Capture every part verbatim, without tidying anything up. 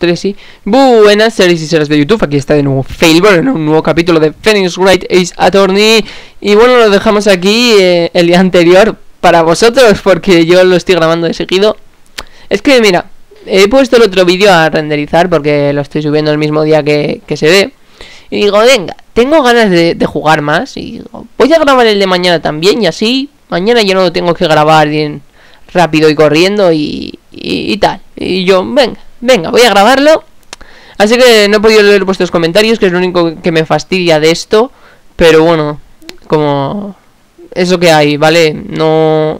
tres y... Buenas series y seres de YouTube, aquí está de nuevo Failbor en un nuevo capítulo de Phoenix Wright Ace Attorney. Y bueno, lo dejamos aquí eh, el día anterior para vosotros, porque yo lo estoy grabando de seguido. Es que mira, he puesto el otro vídeo a renderizar porque lo estoy subiendo el mismo día que, que se ve. Y digo, venga, tengo ganas de, de jugar más. Y digo, voy a grabar el de mañana también, y así mañana ya no lo tengo que grabar bien rápido y corriendo y, y, y tal. Y yo, venga, venga, voy a grabarlo. Así que no he podido leer vuestros comentarios, que es lo único que me fastidia de esto. Pero bueno, como eso que hay, ¿vale? No...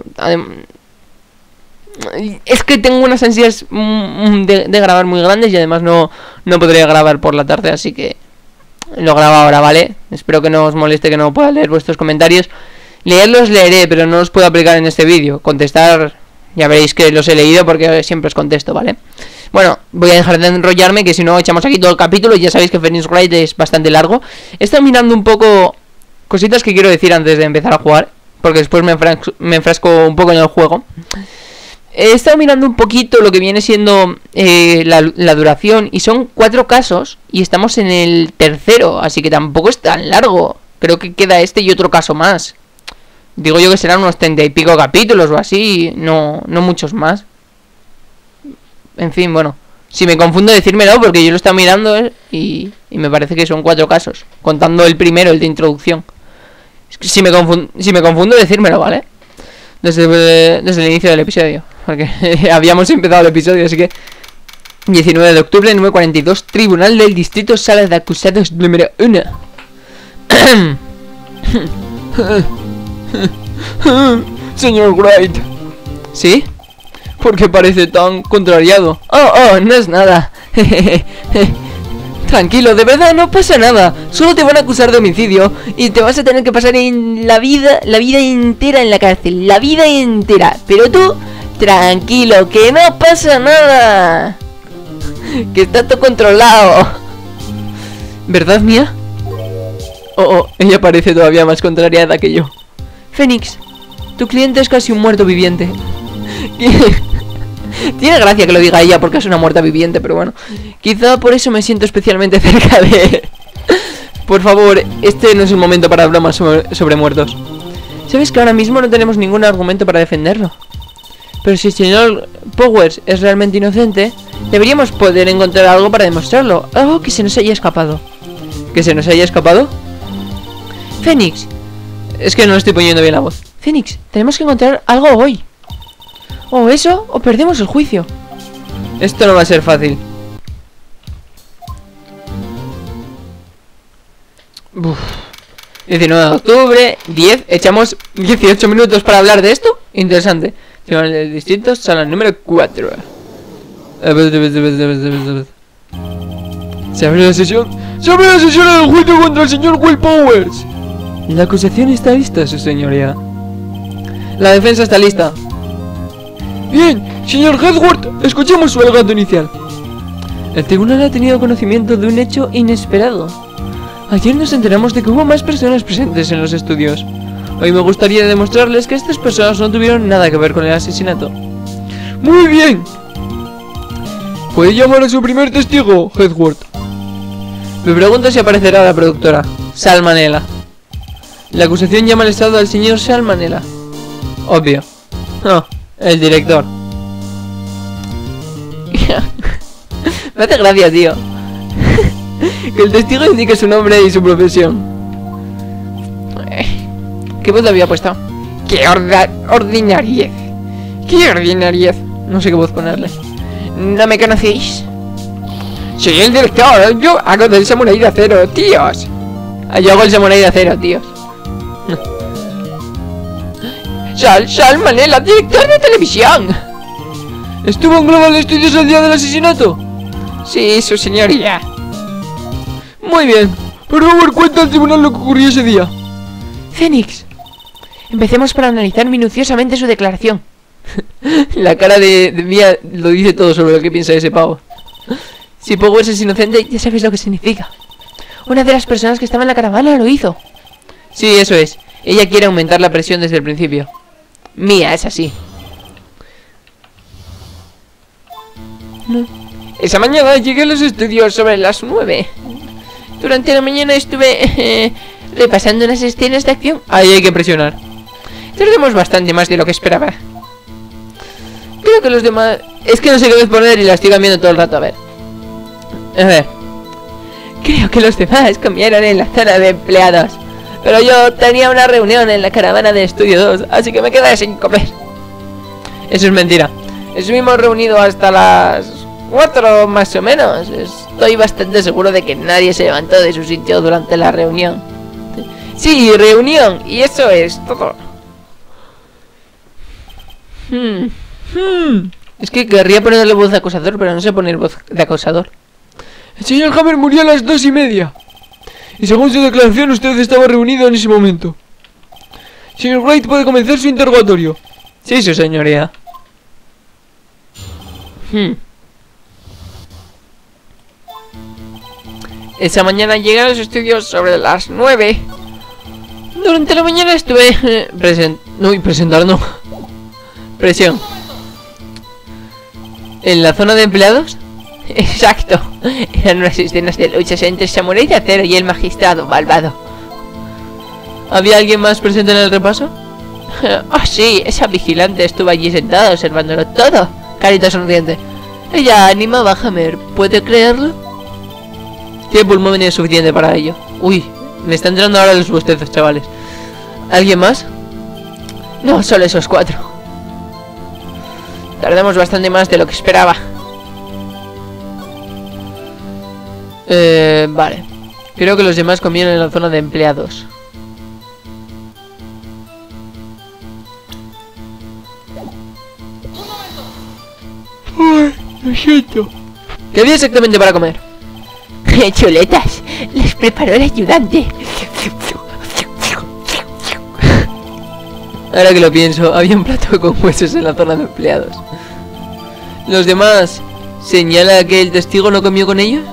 Es que tengo unas ansias de, de grabar muy grandes y además no, no podría grabar por la tarde, así que lo grabo ahora, ¿vale? Espero que no os moleste que no pueda leer vuestros comentarios. Leerlos leeré, pero no los puedo aplicar en este vídeo. Contestar, ya veréis que los he leído porque siempre os contesto, ¿vale? Bueno, voy a dejar de enrollarme, que si no echamos aquí todo el capítulo. Ya sabéis que Phoenix Wright es bastante largo. He estado mirando un poco cositas que quiero decir antes de empezar a jugar, porque después me, enfrasco, me enfrasco un poco en el juego. He estado mirando un poquito lo que viene siendo eh, la, la duración, y son cuatro casos y estamos en el tercero, así que tampoco es tan largo. Creo que queda este y otro caso más. Digo yo que serán unos treinta y pico capítulos o así, no, no muchos más. En fin, bueno, si me confundo decírmelo, porque yo lo estaba mirando eh, y, y me parece que son cuatro casos, contando el primero, el de introducción. Si me confundo, si me confundo decírmelo, ¿vale? Desde, desde el inicio del episodio, porque habíamos empezado el episodio, así que... diecinueve de octubre, número cuarenta y dos, Tribunal del Distrito, Sala de Acusados número uno. Señor Wright. ¿Sí? ¿Por qué parece tan contrariado? Oh, oh, no es nada. Tranquilo, de verdad no pasa nada. Solo te van a acusar de homicidio y te vas a tener que pasar en la vida, la vida entera en la cárcel. La vida entera. Pero tú, tranquilo, que no pasa nada. Que está todo controlado. ¿Verdad, Mía? Oh, oh, ella parece todavía más contrariada que yo. Phoenix, tu cliente es casi un muerto viviente. Tiene gracia que lo diga ella porque es una muerta viviente, pero bueno, quizá por eso me siento especialmente cerca de él. Por favor, este no es un momento para bromas sobre, sobre muertos. ¿Sabes que ahora mismo no tenemos ningún argumento para defenderlo? Pero si el señor Powers es realmente inocente, deberíamos poder encontrar algo para demostrarlo. Algo que se nos haya escapado. ¿Que se nos haya escapado? Phoenix. Es que no estoy poniendo bien la voz. Phoenix, tenemos que encontrar algo hoy. O eso, o perdemos el juicio. Esto no va a ser fácil. Uf. diecinueve de octubre, diez. Echamos dieciocho minutos para hablar de esto. Interesante. Tribunal del Distrito, sala número cuatro. Se abre la sesión. Se abre la sesión del juicio contra el señor Will Powers. La acusación está lista, su señoría. La defensa está lista. Bien, señor Hedworth, escuchemos su alegato inicial. El tribunal ha tenido conocimiento de un hecho inesperado. Ayer nos enteramos de que hubo más personas presentes en los estudios. Hoy me gustaría demostrarles que estas personas no tuvieron nada que ver con el asesinato. Muy bien. ¿Puede llamar a su primer testigo, Hedworth? Me pregunto si aparecerá la productora, Sal Manella. La acusación llama al estado al señor Sal Manella. Obvio. Oh, el director. Me hace gracia, tío. Que el testigo indique su nombre y su profesión. ¿Qué voz le había puesto? ¡Qué orda ordinariez! ¡Qué ordinariez! No sé qué voz ponerle. ¿No me conocéis? Soy el director. Yo hago del samurái de acero, tíos. Yo hago el samurái de acero, tíos. Sal, Sal Manella, director de televisión. ¿Estuvo en Global Studios el día del asesinato? Sí, su señoría. Muy bien. Por favor, cuenta al tribunal lo que ocurrió ese día. Phoenix, empecemos por analizar minuciosamente su declaración. La cara de, de Mía lo dice todo sobre lo que piensa ese pavo. Si Powers es inocente, ya sabéis lo que significa. Una de las personas que estaba en la caravana lo hizo. Sí, eso es. Ella quiere aumentar la presión desde el principio. Mía, es así. No. Esa mañana llegué a los estudios sobre las nueve. Durante la mañana estuve eh, repasando unas escenas de acción. Ahí hay que presionar. Tardamos bastante más de lo que esperaba. Creo que los demás... Es que no sé qué vez poner y la estoy cambiando todo el rato, a ver. A ver. Creo que los demás comieron en la zona de empleados. Pero yo tenía una reunión en la caravana de estudio dos, así que me quedé sin comer. Eso es mentira. Estuvimos reunidos hasta las cuatro más o menos. Estoy bastante seguro de que nadie se levantó de su sitio durante la reunión. Sí, reunión. Y eso es todo. Hmm. Hmm. Es que querría ponerle voz de acosador, pero no sé poner voz de acosador. El señor Hammer murió a las dos y media. Y según su declaración, usted estaba reunido en ese momento. Señor Wright, puede comenzar su interrogatorio. Sí, su señoría. Hmm. Esa mañana llegué a los estudios sobre las nueve. Durante la mañana estuve... Eh, present... No, y presentar no. Presión. ¿En la zona de empleados? Exacto. Eran unas escenas de luchas entre Samurai de Acero y el magistrado malvado. ¿Había alguien más presente en el repaso? Ah, oh, sí, esa vigilante estuvo allí sentada observándolo todo. Carita sonriente. Ella animaba a Hammer, ¿puede creerlo? Tiene pulmón suficiente para ello. Uy, me están entrando ahora los bostezos, chavales. ¿Alguien más? No, solo esos cuatro. Tardamos bastante más de lo que esperaba. Eh, vale. Creo que los demás comieron en la zona de empleados. Ay, lo siento. ¿Qué había exactamente para comer? Chuletas. Les preparó el ayudante. Ahora que lo pienso, había un plato con huesos en la zona de empleados. ¿Los demás señala que el testigo no comió con ellos?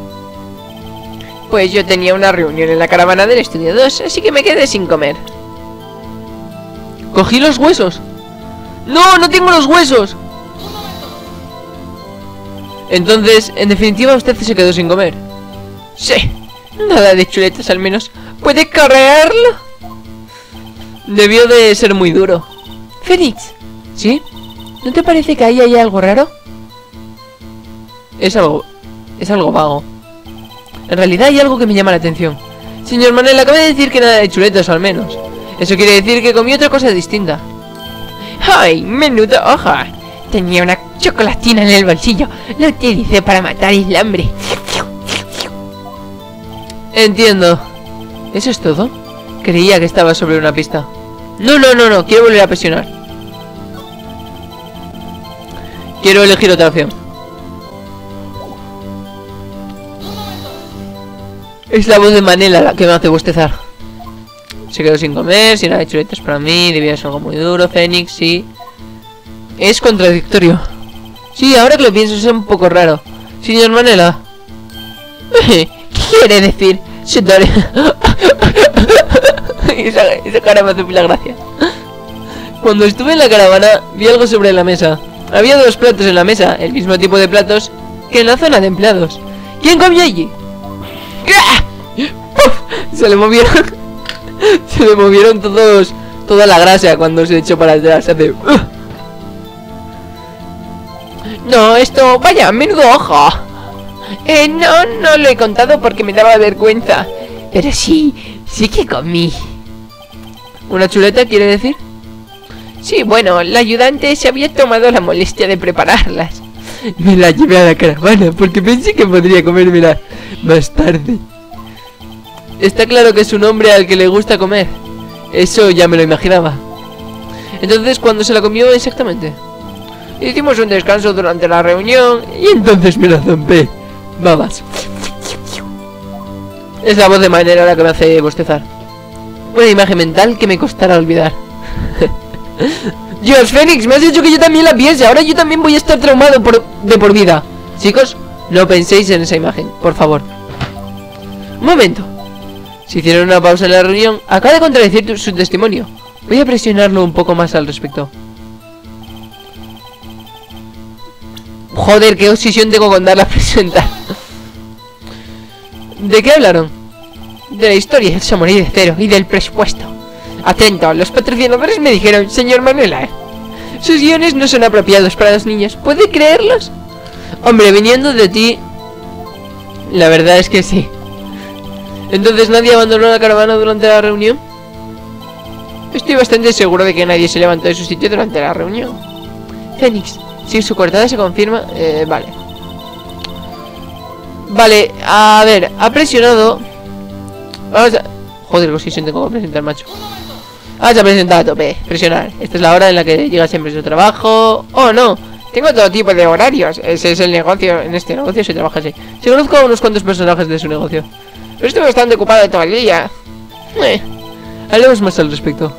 Pues yo tenía una reunión en la caravana del estudio dos, así que me quedé sin comer. ¿Cogí los huesos? ¡No, no tengo los huesos! Entonces, en definitiva, usted se quedó sin comer. Sí, nada de chuletas al menos. ¿Puede creerlo? Debió de ser muy duro. Fénix, ¿sí? ¿No te parece que ahí hay algo raro? Es algo... es algo vago. En realidad hay algo que me llama la atención. Señor Manel, acaba de decir que nada de chuletas al menos. Eso quiere decir que comió otra cosa distinta. ¡Ay, menudo hoja! Tenía una chocolatina en el bolsillo. Lo utilicé para matar el hambre. Entiendo. ¿Eso es todo? Creía que estaba sobre una pista. No, no, no, no. Quiero volver a presionar. Quiero elegir otra opción. Es la voz de Manela la que me hace bostezar. Se quedó sin comer, sin nada de chuletas para mí. Debía ser algo muy duro. Fénix, sí. Es contradictorio. Sí, ahora que lo pienso es un poco raro. Señor Manela. ¿Qué quiere decir? esa, esa cara me hace pila gracia. Cuando estuve en la caravana vi algo sobre la mesa. Había dos platos en la mesa, el mismo tipo de platos que en la zona de empleados. ¿Quién comió allí? Se le movieron Se le movieron todos toda la grasa cuando se echó para atrás. Se hace... No, esto... Vaya, menudo ojo. Eh, no, no lo he contado porque me daba vergüenza. Pero sí, sí que comí. ¿Una chuleta quiere decir? Sí, bueno, la ayudante se había tomado la molestia de prepararlas. Me la llevé a la caravana porque pensé que podría comérmela más tarde. Está claro que es un hombre al que le gusta comer. Eso ya me lo imaginaba. Entonces, ¿cuándo se la comió exactamente? Hicimos un descanso durante la reunión y entonces me la zampé. Babas. Es la voz de Manera la que me hace bostezar. Una imagen mental que me costará olvidar. Dios, Fénix, me has dicho que yo también la piense. Ahora yo también voy a estar traumado por, de por vida. Chicos, no penséis en esa imagen, por favor. Un momento. Si hicieron una pausa en la reunión, acaba de contradecir tu, su testimonio. Voy a presionarlo un poco más al respecto. Joder, qué obsesión tengo con darla a presentar. ¿De qué hablaron? De la historia del Samurai de Cero y del presupuesto. Atento, los patrocinadores me dijeron, señor Manuela, sus guiones no son apropiados para los niños. ¿Puede creerlos? Hombre, viniendo de ti, la verdad es que sí. Entonces, ¿nadie abandonó la caravana durante la reunión? Estoy bastante seguro de que nadie se levantó de su sitio durante la reunión. Fénix, si su coartada se confirma, eh, vale. Vale, a ver, ha presionado. Vamos a... Joder, si sí tengo que presentar, macho. Vamos a presentar a tope, presionar. Esta es la hora en la que llega siempre su trabajo. Oh, no, tengo todo tipo de horarios. Ese es el negocio, en este negocio se trabaja así. Se conozco a unos cuantos personajes de su negocio, pero estoy bastante ocupado todo el día. Eh, hablemos más al respecto.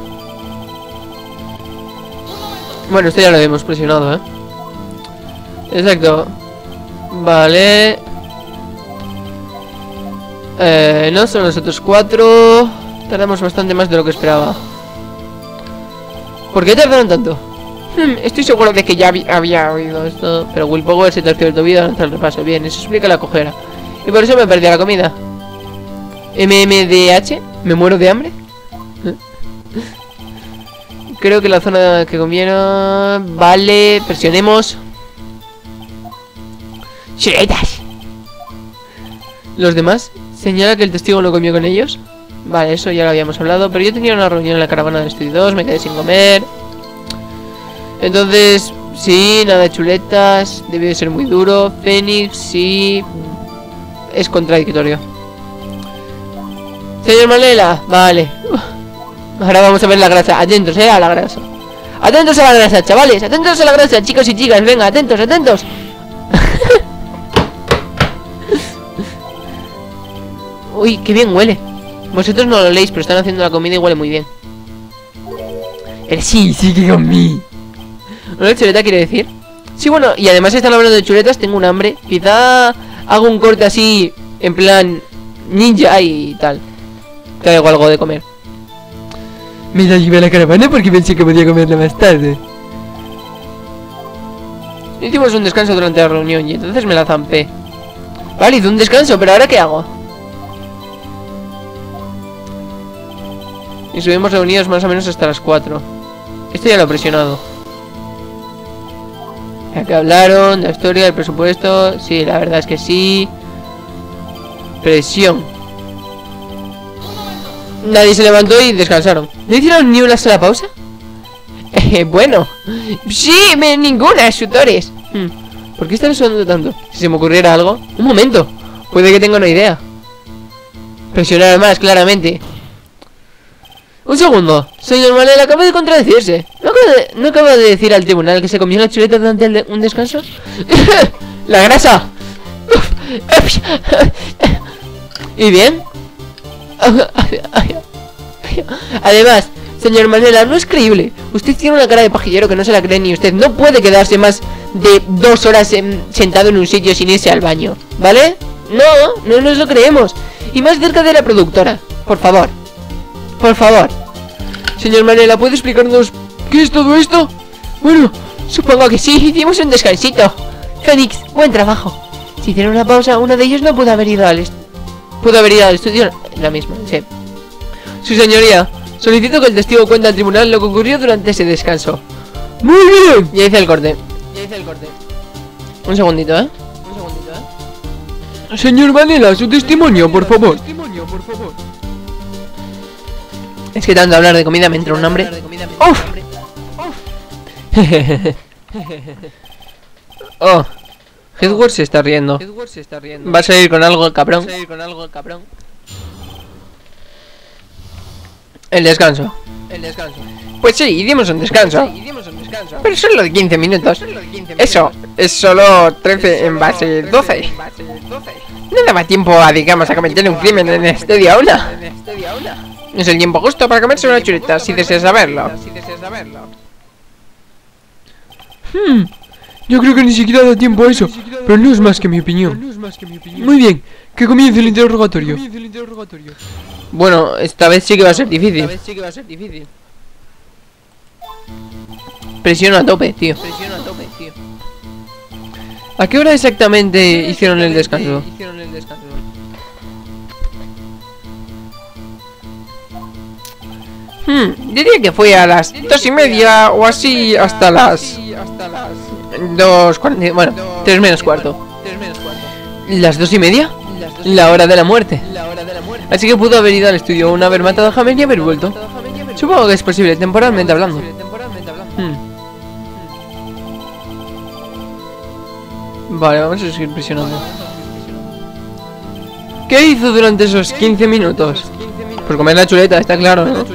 Bueno, esto ya lo hemos presionado, ¿eh? Exacto. Vale. Eh, no, son los otros cuatro. Tardamos bastante más de lo que esperaba. ¿Por qué tardaron tanto? Hmm, estoy seguro de que ya había oído esto. Pero Willpower se terció el tobillo durante el repaso. Bien, eso explica la cojera. Y por eso me perdí la comida. M M D H, ¿me muero de hambre? Creo que la zona que conviene. Vale, presionemos. ¡Chuletas! ¿Los demás? Señala que el testigo no comió con ellos. Vale, eso ya lo habíamos hablado. Pero yo tenía una reunión en la caravana de Estudio dos. Me quedé sin comer. Entonces, sí, nada de chuletas. Debió de ser muy duro. Fénix, sí. Es contradictorio. Señor Manuela, vale. Ahora vamos a ver la grasa. Atentos, eh, a la grasa. Atentos a la grasa, chavales. Atentos a la grasa, chicos y chicas. Venga, atentos, atentos. Uy, qué bien huele. Vosotros no lo leéis, pero están haciendo la comida y huele muy bien. El sí, sí que comí. ¿Una chuleta quiere decir? Sí, bueno, y además están hablando de chuletas. Tengo un hambre. Quizá hago un corte así, en plan ninja y tal. Traigo algo de comer. Me la llevé a la caravana porque pensé que podía comerla más tarde. Hicimos un descanso durante la reunión y entonces me la zampé. Vale, hice un descanso, pero ¿ahora qué hago? Y subimos reunidos más o menos hasta las cuatro. Esto ya lo he presionado. Ya que hablaron de la historia, del presupuesto. Sí, la verdad es que sí. Presión. Nadie se levantó y descansaron. ¿No hicieron ni una sola pausa? Eh, bueno. Sí, me, ninguna, tutores. Hmm. ¿Por qué están sudando tanto? Si se me ocurriera algo. Un momento. Puede que tenga una idea. Presionar más, claramente. Un segundo. Señor Manuel, acaba de contradecirse. ¿No acaba de, ¿No acaba de decir al tribunal que se comió la chuleta durante el de, un descanso? ¡La grasa! ¿Y bien? Además, señor Manuela, no es creíble. Usted tiene una cara de pajillero que no se la cree ni usted. No puede quedarse más de dos horas en, sentado en un sitio sin irse al baño, ¿vale? No, no nos lo creemos. Y más cerca de la productora, por favor. Por favor. Señor Manuela, ¿puede explicarnos qué es todo esto? Bueno, supongo que sí. Hicimos un descansito. Fénix, buen trabajo. Si hicieron una pausa, uno de ellos no pudo haber ido al est Pudo haber ido al estudio. La misma, sí. Su señoría, solicito que el testigo cuente al tribunal lo que ocurrió durante ese descanso. Muy bien. Ya hice el corte. Ya hice el corte. Un segundito, ¿eh? Un segundito, ¿eh? Señor Manuela, su testimonio, por favor. Es que tanto hablar de comida me entra un hambre. ¡Uf! Oh, Edward se está riendo. Va a salir con algo el cabrón. El descanso. El descanso. Pues sí, dimos un descanso. Pero solo de quince minutos. Eso, es solo trece en base doce. No daba tiempo a, digamos, a cometer un crimen en Estudio uno. Es el tiempo justo para comerse una chuleta, si deseas saberlo. Hmm, yo creo que ni siquiera da tiempo a eso, pero no es más que mi opinión. Muy bien, que comience el interrogatorio. Bueno, esta vez sí que va a ser difícil. Presiona a tope, tío. ¿A qué hora exactamente hicieron el descanso? Hmm, diría que fue a las dos y media o así hasta las dos cuarenta, bueno, tres menos cuarto. ¿Las dos y media? La hora de la muerte. Así que pudo haber ido al estudio uno, haber matado a Hammer y haber vuelto. Supongo que es posible, temporalmente hablando. Hmm. Vale, vamos a seguir presionando. ¿Qué hizo durante esos quince minutos? Pues comer la chuleta, está claro, ¿no?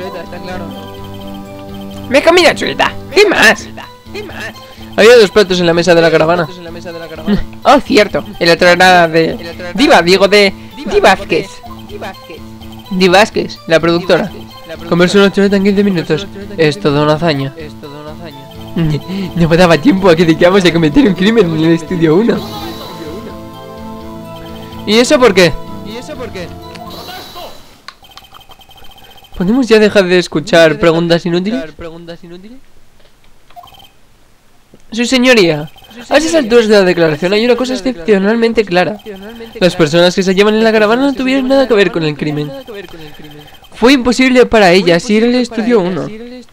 Me comí la chuleta. ¿Qué más? Había dos platos en la mesa de la caravana. Oh, cierto. Y la otra era de... Diva, digo de... Di Vázquez. Di Vázquez, la productora. Comerse una chuleta en quince minutos es toda una hazaña. No me daba tiempo a que dedicamos a cometer un crimen en el estudio uno. ¿Y eso por qué? ¿Y eso por qué? ¿Podemos ya dejar de escuchar preguntas inútiles? Su señoría, a esas alturas de la declaración hay una cosa excepcionalmente clara. Las personas que se llevan en la caravana no tuvieron nada que ver con el crimen. Fue imposible para ellas ir al estudio uno.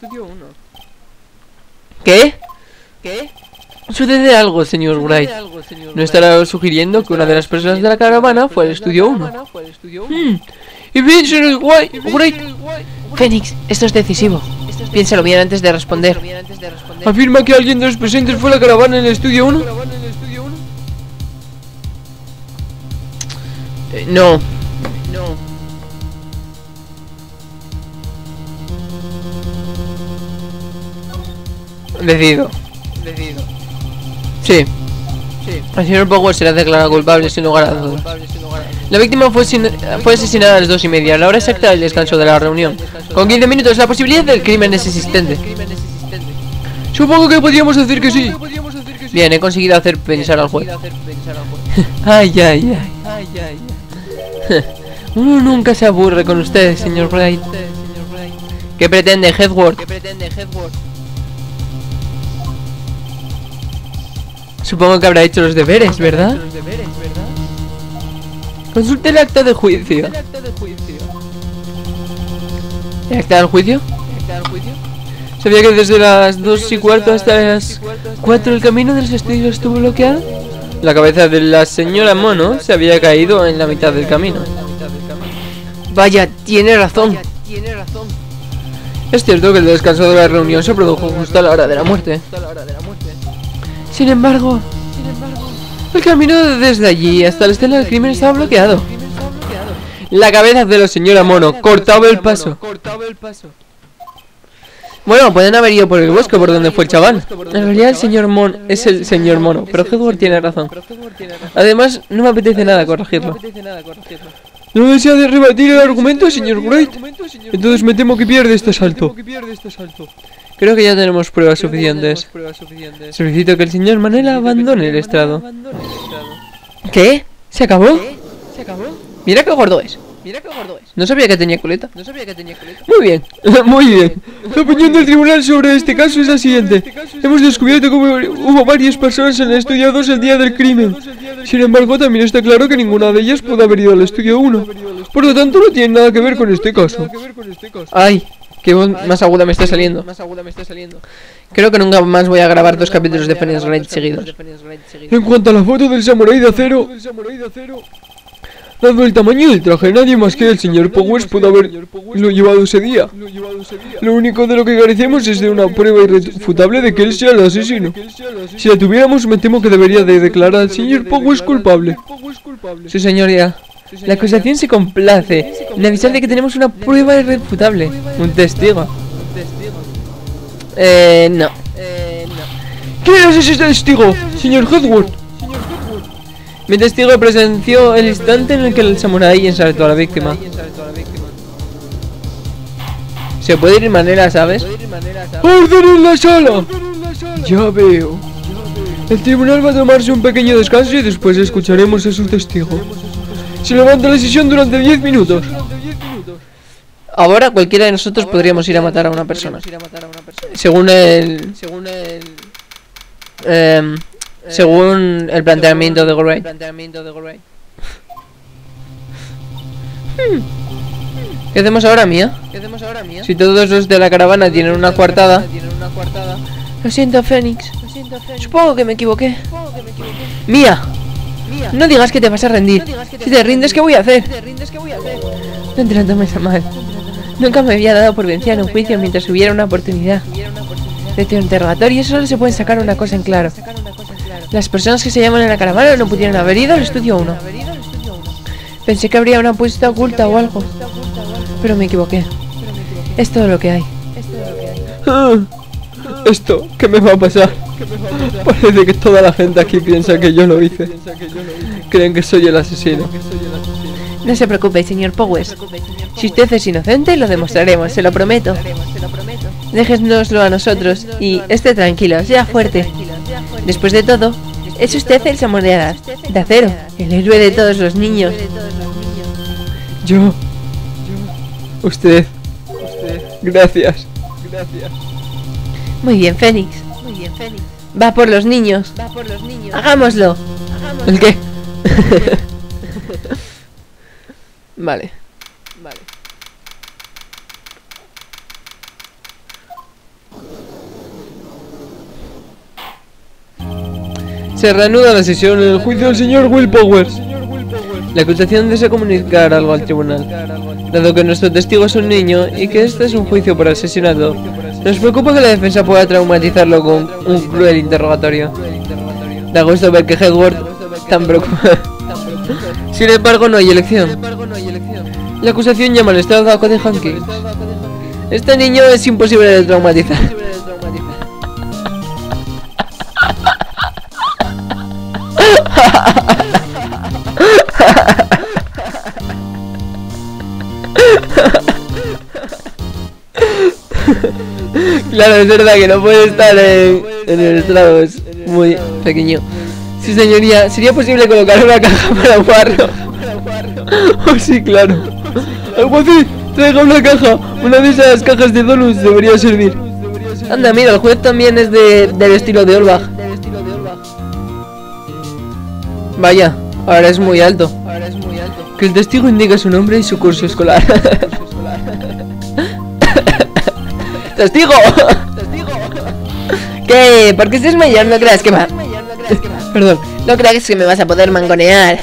¿Qué? ¿Qué? Sucede algo, señor Wright. ¿No estará sugiriendo que una de las personas de la caravana fue al estudio uno? Hmm. Y bien, señor Wright. Fénix, esto es decisivo. Piénsalo bien antes de responder. ¿Afirma que alguien de los presentes fue a la caravana en el estudio uno? Eh, no. No. Decido. Decido. Sí. Sí. El señor Power será declarado culpable sin lugar a dudas. La víctima fue, sin, fue asesinada a las dos y media, la hora exacta del descanso de la reunión. Con quince minutos la posibilidad del crimen es existente. Supongo que podríamos decir que sí. Bien, he conseguido hacer pensar al juez. Ay, ay, ay. Uno nunca se aburre con usted, señor Wright. ¿Qué pretende, Hedward? Supongo que habrá hecho los deberes, ¿verdad? Consulte el acta de juicio. ¿El acta del juicio? ¿Sabía que desde las dos y cuarto hasta las cuatro el camino de los estudios estuvo bloqueado? La cabeza de la señora Mono se había caído en la mitad del camino. Vaya, tiene razón. Es cierto que el descanso de la reunión se produjo justo a la hora de la muerte. Sin embargo, el camino desde allí hasta la escena del crimen estaba bloqueado. La cabeza de la señora Mono cortaba el paso. Bueno, pueden haber ido por el bosque por donde fue el chaval. En realidad el señor Mon es el señor Mono, pero Hedward tiene razón. Además, no me apetece nada corregirlo. ¿No desea de rebatir el argumento, señor Wright? Entonces me temo que pierde este asalto. Creo que ya tenemos pruebas suficientes. Solicito que el señor Manela abandone el estrado. ¿Qué? ¿Se acabó? Mira qué gordo es. No sabía que tenía coleta. Muy bien, muy bien. La opinión del tribunal sobre este caso es la siguiente. Hemos descubierto que hubo varias personas en el estudio dos el día del crimen. Sin embargo, también está claro que ninguna de ellas pudo haber ido al estudio uno. Por lo tanto, no tiene nada que ver con este caso. Ay, qué voz más aguda me está saliendo. Creo que nunca más voy a grabar dos capítulos de Phoenix Wright seguidos. En cuanto a la foto del samurái de acero, dado el tamaño del traje, nadie más que el señor Powers pudo haberlo llevado ese día. Lo único de lo que carecemos es de una prueba irrefutable de que él sea el asesino. Si la tuviéramos, me temo que debería de declarar al señor Powers culpable. Sí, señoría. La acusación se complace en avisar de que tenemos una prueba irrefutable. Un testigo. Eh, no. ¿Quién es ese testigo, señor Hedward? Mi testigo presenció el instante en el que el samurái ensartó a la víctima. Se puede ir manera, ¿sabes? ¡Orden en la sala! Ya veo. El tribunal va a tomarse un pequeño descanso y después escucharemos a su testigo. Se levanta la sesión durante diez minutos. Ahora cualquiera de nosotros podríamos ir a matar a una persona. Según el... Eh, según el planteamiento de Gorey. ¿Qué hacemos ahora, Mía? Si todos los de la caravana tienen una coartada. Lo siento, Fénix. Supongo que me equivoqué. Mía, no digas que te vas a rendir. Si te rindes, ¿qué voy a hacer? No te lo tomes a mal. Nunca me había dado por vencida en un juicio mientras hubiera una oportunidad. De tu interrogatorio solo se puede sacar una cosa en claro. Las personas que se llaman en la caravana no pudieron haber ido al estudio uno. Pensé que habría una apuesta oculta o algo, pero me equivoqué. Es todo lo que hay. ¿Esto qué me va a pasar? Parece que toda la gente aquí piensa que yo lo hice. Creen que soy el asesino. No se preocupe, señor Powers. Si usted es inocente, lo demostraremos, se lo prometo. Déjenoslo a nosotros y esté tranquilo, sea fuerte. Después de todo, es usted el Samurai de Acero, el héroe de todos los niños. Yo... Usted... Gracias. Muy bien, Fénix. Va por los niños. Hagámoslo. ¿El qué? Vale. Se reanuda la sesión en el juicio del señor Will Powers. La acusación desea comunicar algo al tribunal. Dado que nuestro testigo es un niño y que este es un juicio por asesinato, nos preocupa que la defensa pueda traumatizarlo con un cruel interrogatorio. Da gusto ver que Edward tan preocupado. Sin embargo, no hay elección. La acusación llama al estado a Cody Hankins. Este niño es imposible de traumatizar. Claro, es verdad que no puede estar en, en el estrado, es muy pequeño. Sí, señoría, ¿sería posible colocar una caja para jugarlo? Oh, sí, claro. Alguacil, traiga una caja. Una de esas cajas de donuts debería servir. Anda, mira, el juez también es de, del estilo de Olbach. Vaya, ahora es muy alto. Que el testigo indique su nombre y su curso escolar. ¡Testigo! ¿Qué? ¿Por qué si es mayor no creas que va? Perdón. No creas que me vas a poder mangonear.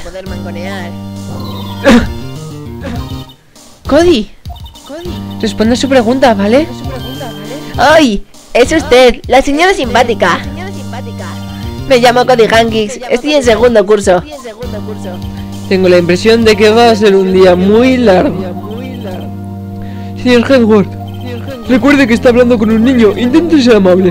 Cody. Responde a su pregunta, ¿vale? ¡Ay! Es usted, la señora simpática. Me llamo Cody Hankins. Estoy en segundo curso. Tengo la impresión de que va a ser un día muy largo. Señor Edward, recuerde que está hablando con un niño. Intente ser amable.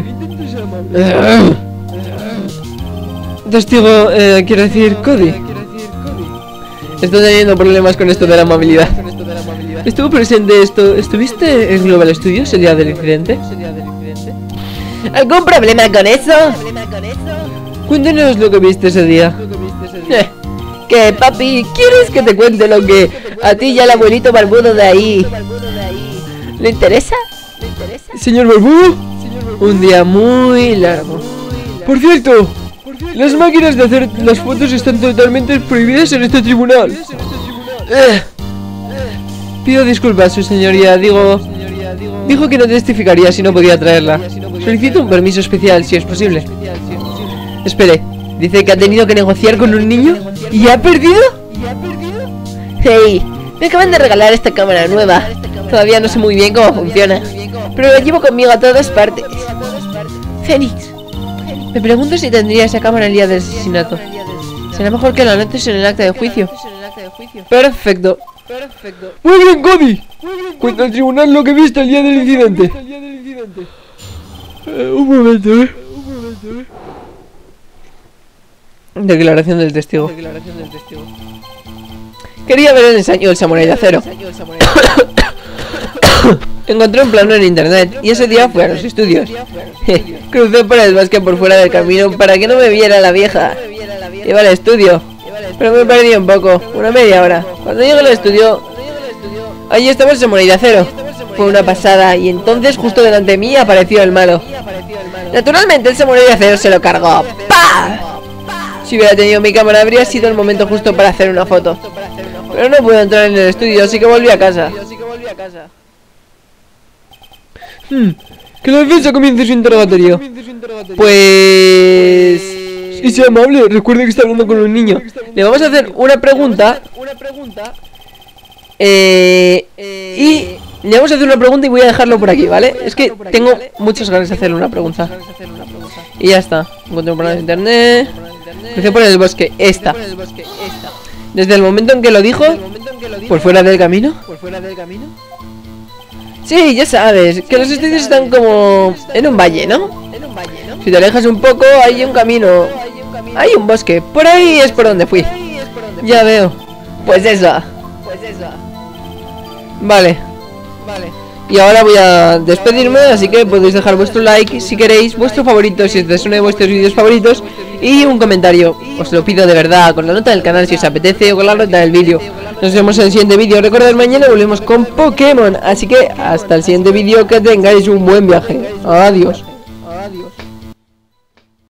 Testigo, eh, quiero decir, Cody. Estoy teniendo problemas con esto de la amabilidad. ¿Estuvo presente esto? ¿Estuviste en Global Studios el día del incidente? ¿Algún problema con eso? Cuéntenos lo que viste ese día. Eh, ¿Qué, papi? ¿Quieres que te cuente lo que a ti y al abuelito barbudo de ahí le interesa? Señor Barbudo, un día muy largo. Por cierto, las máquinas de hacer las fotos están totalmente prohibidas en este tribunal. Eh. Pido disculpas, su señoría. Digo, dijo que no testificaría si no podía traerla. Solicito un permiso especial, si es posible. Espere, ¿dice que ha tenido que negociar con un niño? ¿Y ha perdido? Hey, me acaban de regalar esta cámara nueva. Todavía no sé muy bien cómo funciona, pero la llevo conmigo a todas partes. Fénix, me pregunto si tendría esa cámara el día del asesinato. Será mejor que la anotes en el acta de juicio. Perfecto. Muy bien, Cody. Cuenta al tribunal lo que viste el día del incidente. Eh, un momento, eh. Declaración del testigo. Quería ver el ensayo del Samurai de Acero. Encontré un plano en internet y ese día fui a los estudios. Crucé por el bosque por fuera del camino para que no me viera la vieja. Iba al estudio, pero me perdí un poco, una media hora. Cuando llegué al estudio, allí estaba el Samurai de Acero. Fue una pasada y entonces justo delante de mí apareció el malo. Naturalmente el Samurai de Acero se lo cargó. ¡Pah! Si hubiera tenido mi cámara habría sido el momento justo para hacer una foto. Pero no pude entrar en el estudio, así que volví a casa. Hmm, que la defensa comience su interrogatorio. Pues... Sí, sea amable, recuerde que está hablando con un niño. Le vamos a hacer una pregunta. Eh... Y... Le vamos a hacer una pregunta y voy a dejarlo por aquí, ¿vale? Es que tengo muchas ganas de hacerle una pregunta. Y ya está. Encuentro por internet. Crucé por el bosque. Esta. Desde el momento en que lo dijo, por fuera del camino. Sí, ya sabes, que los estudios están como en un valle, ¿no? Si te alejas un poco, hay un camino. Hay un bosque. Por ahí es por donde fui. Ya veo. Pues eso. Vale. Y ahora voy a despedirme, así que podéis dejar vuestro like si queréis, vuestro favorito si este es uno de vuestros vídeos favoritos, y un comentario. Os lo pido de verdad, con la nota del canal si os apetece o con la nota del vídeo. Nos vemos en el siguiente vídeo. Recordad, mañana volvemos con Pokémon, así que hasta el siguiente vídeo, que tengáis un buen viaje. Adiós.